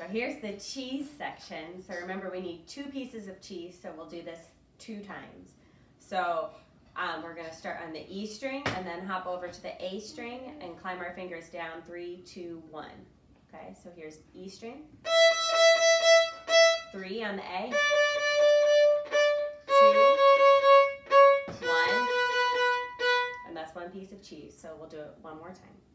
So here's the cheese section. So remember, we need 2 pieces of cheese, so we'll do this 2 times. So we're going to start on the E string and then hop over to the A string and climb our fingers down 3, 2, 1. Okay, so here's E string, 3 on the A, 2, 1, and that's 1 piece of cheese. So we'll do it one more time.